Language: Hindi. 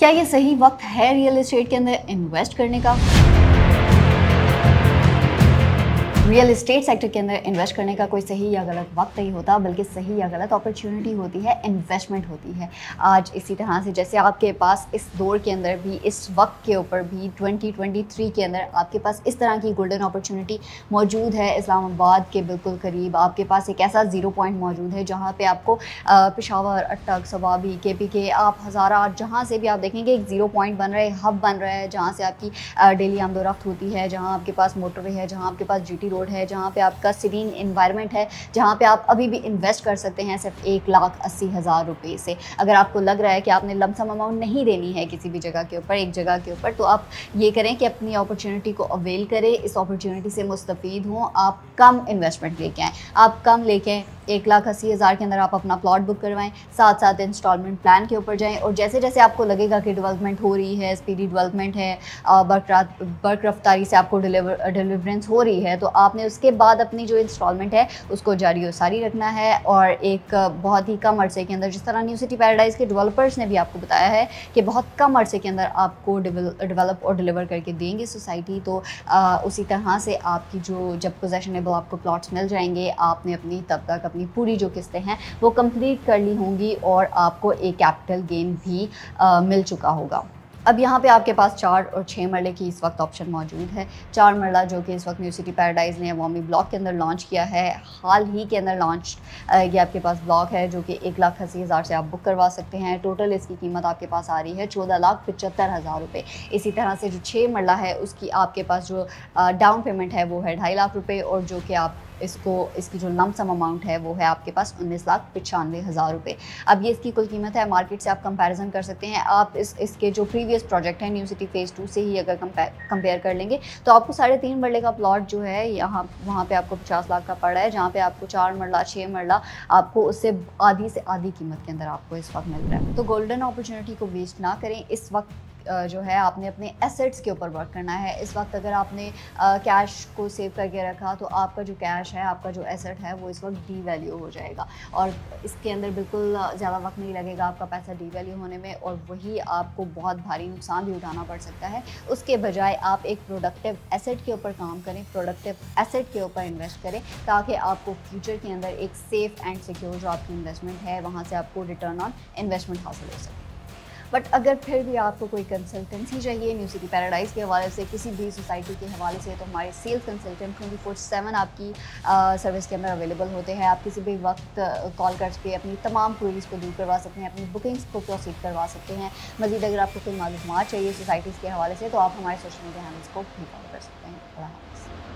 क्या ये सही वक्त है रियल एस्टेट के अंदर इन्वेस्ट करने का? रियल एस्टेट सेक्टर के अंदर इन्वेस्ट करने का कोई सही या गलत वक्त नहीं होता, बल्कि सही या गलत अपॉर्चुनिटी होती है, इन्वेस्टमेंट होती है। आज इसी तरह से जैसे आपके पास इस दौर के अंदर भी, इस वक्त के ऊपर भी 2023 के अंदर आपके पास इस तरह की गोल्डन अपॉर्चुनिटी मौजूद है। इस्लामाबाद के बिल्कुल करीब आपके पास एक ऐसा ज़ीरो पॉइंट मौजूद है जहाँ पे आपको पेशावर, अटक, सवाबी, KPK, आप हज़ारा, जहाँ से भी आप देखेंगे एक ज़ीरो पॉइंट बन रहा है, हब बन रहा है, जहाँ से आपकी डेली आमदोरफ्त होती है, जहाँ आपके पास मोटरवे है, जहाँ आपके पास GT रोड है, जहाँ पे आपका सीरीन एनवायरनमेंट है, जहाँ पे आप अभी भी इन्वेस्ट कर सकते हैं सिर्फ 1,80,000 रुपये से। अगर आपको लग रहा है कि आपने लमसम अमाउंट नहीं देनी है किसी भी जगह के ऊपर, एक जगह के ऊपर, तो आप ये करें कि अपनी अपॉर्चुनिटी को अवेल करें, इस अपॉर्चुनिटी से मुस्तफ़ीद हों। आप कम इन्वेस्टमेंट लेके आएँ, आप कम लेके 1,80,000 के अंदर आप अपना प्लॉट बुक करवाएं, साथ साथ इंस्टॉलमेंट प्लान के ऊपर जाएं, और जैसे जैसे आपको लगेगा कि डेवलपमेंट हो रही है, स्पीडी डेवलपमेंट है, बर्क रफ्तारी से आपको डिलीवरेंस हो रही है, तो आपने उसके बाद अपनी जो इंस्टॉलमेंट है उसको जारी और सारी रखना है। और एक बहुत ही कम अरसे के अंदर, जिस तरह न्यू सिटी पैराडाइज़ के डेवलपर्स ने भी आपको बताया है कि बहुत कम अरसे के अंदर आपको डेवलप और डिलीवर करके देंगे सोसाइटी, तो उसी तरह से आपकी जो जब पोजेशनेबल आपको प्लॉट्स मिल जाएंगे, आपने अपनी तब तक अपनी पूरी जो किस्तें हैं वो कंप्लीट कर ली होंगी और आपको एक कैपिटल गेन भी मिल चुका होगा। अब यहाँ पे आपके पास 4 और 6 मरले की इस वक्त ऑप्शन मौजूद है। 4 मरला जो कि इस वक्त न्यू सिटी पैराडाइज़ ने अवामी ब्लॉक के अंदर लॉन्च किया है, हाल ही के अंदर लॉन्च, ये आपके पास ब्लॉक है जो कि 1,80,000 से आप बुक करवा सकते हैं। टोटल इसकी कीमत आपके पास आ रही है 14,75,000 रुपये। इसी तरह से जो 6 मरला है उसकी आपके पास जो डाउन पेमेंट है वो है 2.5 लाख रुपये, और जो कि आप इसकी जो लमसम अमाउंट है वो है आपके पास 19,95,000 रुपये। अब ये इसकी कुल कीमत है। मार्केट से आप कंपैरिजन कर सकते हैं। आप इसके जो प्रीवियस प्रोजेक्ट है न्यू सिटी फेज़ 2 से ही अगर कंपेयर कर लेंगे तो आपको 3.5 मरले का प्लॉट जो है वहाँ पे आपको 50 लाख का पड़ रहा है, जहाँ पे आपको 4 मरला 6 मरला आपको उससे आधी से आधी कीमत के अंदर आपको इस वक्त मिल रहा है। तो गोल्डन अपॉर्चुनिटी को वेस्ट ना करें। इस वक्त जो है आपने अपने एसेट्स के ऊपर वर्क करना है। इस वक्त अगर आपने कैश को सेव करके रखा तो आपका जो कैश है, आपका जो एसेट है वो इस वक्त डीवैल्यू हो जाएगा, और इसके अंदर बिल्कुल ज़्यादा वक्त नहीं लगेगा आपका पैसा डीवैल्यू होने में, और वही आपको बहुत भारी नुकसान भी उठाना पड़ सकता है। उसके बजाय आप एक प्रोडक्टिव एसेट के ऊपर काम करें, प्रोडक्टिव एसेट के ऊपर इन्वेस्ट करें, ताकि आपको फ्यूचर के अंदर एक सेफ़ एंड सिक्योर जो आपकी इन्वेस्टमेंट है वहाँ से आपको रिटर्न ऑन इन्वेस्टमेंट हासिल हो सके। बट अगर फिर भी आपको कोई कंसल्टेंसी चाहिए न्यू सिटी पैराडाइज़ के हवाले से, किसी भी सोसाइटी के हवाले से, तो हमारे सेल्स कंसल्टेंट 24/7 आपकी सर्विस के अंदर अवेलेबल होते हैं। आप किसी भी वक्त कॉल करके अपनी तमाम क्वेरीज़ को दूर करवा सकते हैं, अपनी बुकिंग्स को प्रोसीड करवा सकते हैं। मज़ीद अगर आपको कोई मालूमात चाहिए सोसाइटीज़ के हवाले से तो आप हमारे सोशल मीडिया हैंडल्स को भी फॉलो कर सकते हैं। अल्लाह हाफ़िज़।